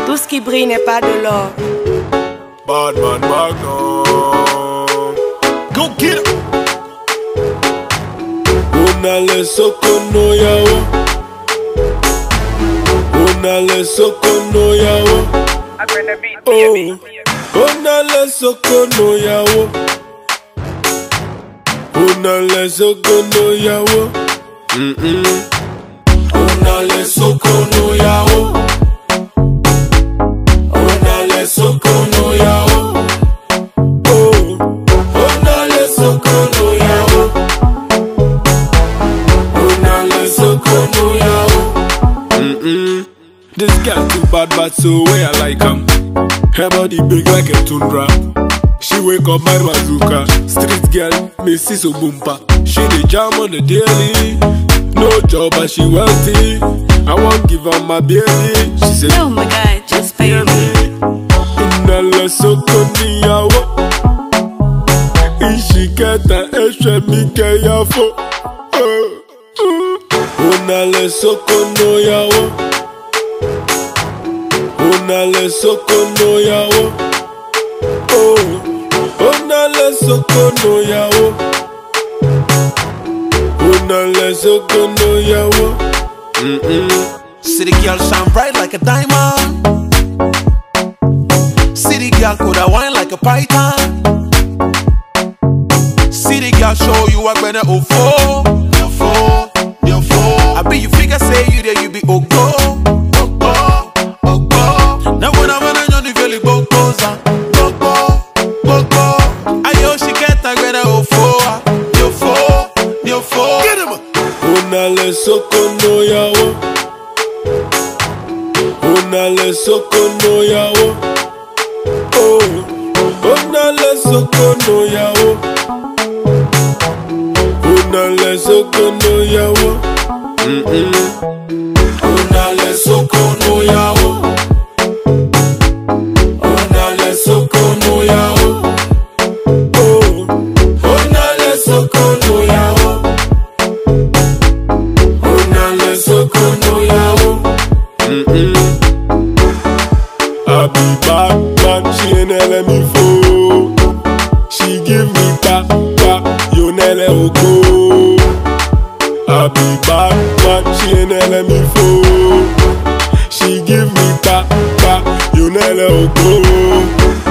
Tout ce qui brille n'est pas de l'or. Badman Magnum. Go get it. Unale sokono yawo. Unale sokono yawo. Oh. Unale sokono yawo. Unale sokono yawo. Unale sokono yawo. Unale sokono yawo. Oh. Unale sokono yawo. Unale sokono yawo. This girl too bad, but so way I like 'em. Her body big like a tundra. She wake up my bazooka. Street girl, Missy so boompa. She the jam on the daily. No job but she wealthy. I won't give her my baby. She said, oh my God, just pay me. Unale sokoni yawo. Ishiketa eshe mike yafo. Unale sokono yawo. Unale sokono yawo. Oh. Unale sokono yawo. Unale sokono yawo. City girl shine bright like a diamond. City girl coulda wine like a python. City girl show you a better ofo. I be you figure say you there you be ogo. Now when I'm on the valley bogoza. Ayo she get a better ofo. Get him. Unale sokono yawo. Unale sokono yawo. Oh. Unale sokono yawo. Unale sokono yawo. Unale sokono yawo. Unale sokono yawo. Oh. Unale sokono yawo. Unale sokono yawo. I be bad man, she ain't let me fall. She give me back, you never go. I be bad man, she ain't let me fall. She give me back, you never go.